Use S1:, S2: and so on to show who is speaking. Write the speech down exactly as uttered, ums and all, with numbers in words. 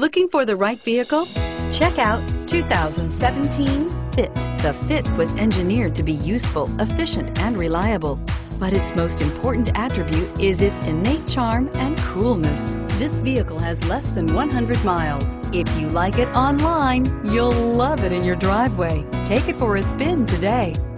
S1: Looking for the right vehicle? Check out two thousand seventeen Fit. The Fit was engineered to be useful, efficient, and reliable. But its most important attribute is its innate charm and coolness. This vehicle has less than one hundred miles. If you like it online, you'll love it in your driveway. Take it for a spin today.